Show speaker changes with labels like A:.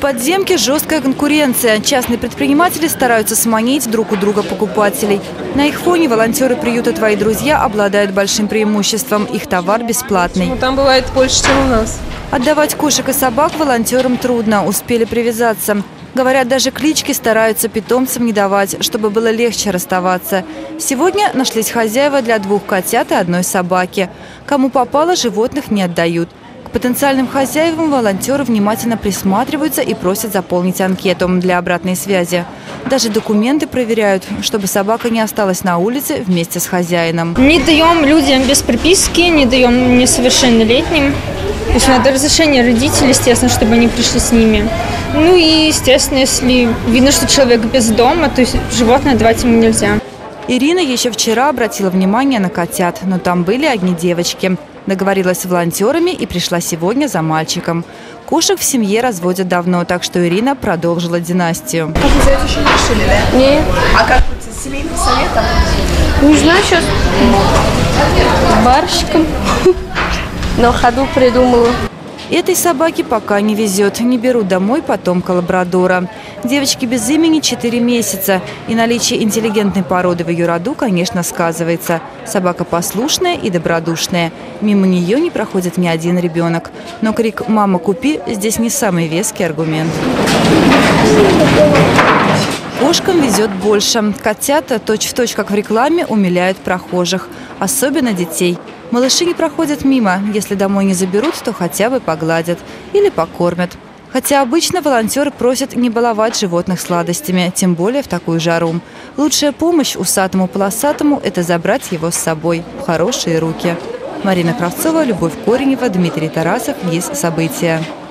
A: подземке жесткая конкуренция. Частные предприниматели стараются сманить друг у друга покупателей. На их фоне волонтеры приюта «Твои друзья» обладают большим преимуществом. Их товар бесплатный.
B: Там бывает больше, чем у нас.
A: Отдавать кошек и собак волонтерам трудно. Успели привязаться. Говорят, даже клички стараются питомцам не давать, чтобы было легче расставаться. Сегодня нашлись хозяева для 2 котят и 1 собаки. Кому попало, животных не отдают. К потенциальным хозяевам волонтеры внимательно присматриваются и просят заполнить анкету для обратной связи. Даже документы проверяют, чтобы собака не осталась на улице вместе с хозяином.
C: Не даем людям без приписки, не даем несовершеннолетним. То есть надо разрешение родителей, естественно, чтобы они пришли с ними. Ну и, естественно, если видно, что человек без дома, то есть животное давать ему нельзя.
A: Ирина еще вчера обратила внимание на котят, но там были одни девочки. Договорилась с волонтерами и пришла сегодня за мальчиком. Кошек в семье разводят давно, так что Ирина продолжила династию.
D: Как вы за это еще не решили, да?
C: Нет.
D: А как вот семейный совет?
C: Не знаю, сейчас барщиком на ходу придумала.
A: Этой собаке пока не везет. Не берут домой потомка лабрадора. Девочке без имени 4 месяца. И наличие интеллигентной породы в ее роду, конечно, сказывается. Собака послушная и добродушная. Мимо нее не проходит ни один ребенок. Но крик «Мама, купи» здесь не самый веский аргумент. Кошкам везет больше. Котята, точь-в-точь, как в рекламе, умиляют прохожих. Особенно детей. Малыши не проходят мимо. Если домой не заберут, то хотя бы погладят или покормят. Хотя обычно волонтеры просят не баловать животных сладостями, тем более в такую жару. Лучшая помощь усатому-полосатому – это забрать его с собой в хорошие руки. Марина Кравцова, Любовь Коренева, Дмитрий Тарасов. Есть события.